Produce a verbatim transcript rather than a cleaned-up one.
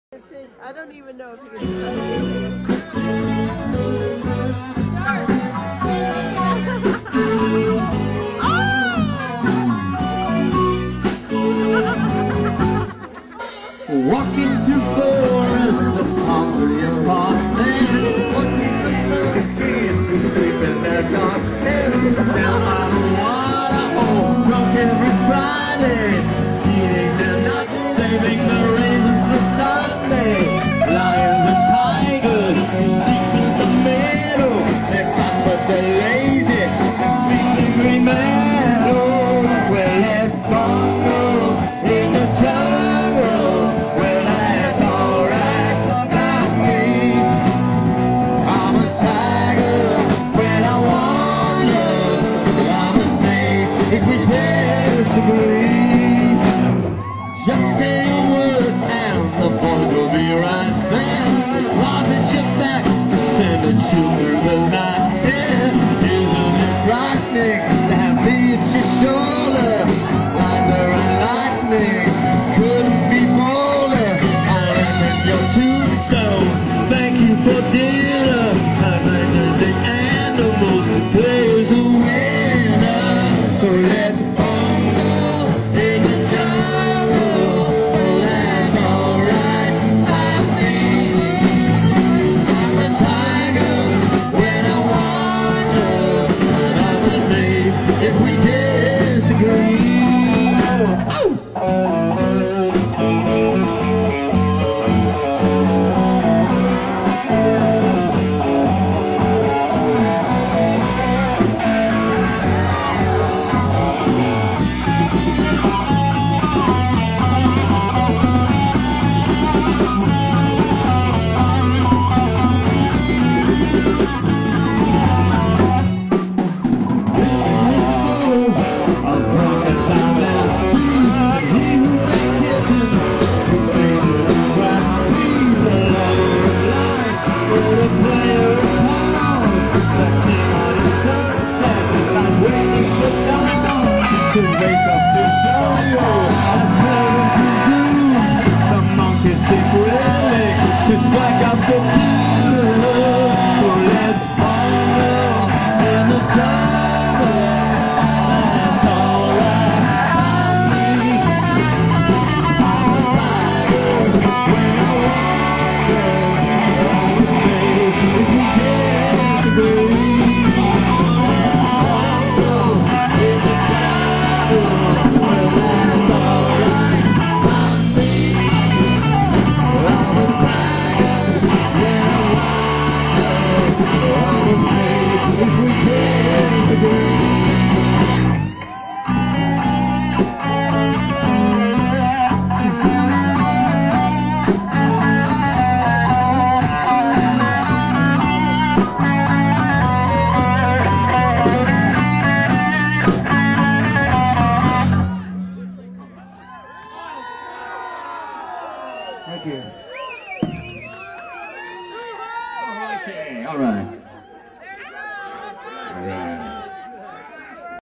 I don't even know if you can start. Walking through forests of concrete apartments, watching the monkeys who sleep in their dark dens. Down by the water hole, drunk every Friday, eating their nuts, saving the raisins for Sunday. Lions and tigers who sleep in the middle, they're fast but they're lazy, and sweet green meadows. Well, let's bungle in the jungle. Just say a word and the boys will be right there. Claws at your back to send a chill through the night. Yeah, isn't it frightening to have me at your shoulder? Thunder and lightning couldn't be bolder. I left in your tombstone. Thank you for dinner. I thank the animals that play the winner. So let's Thank you. Okay, all right.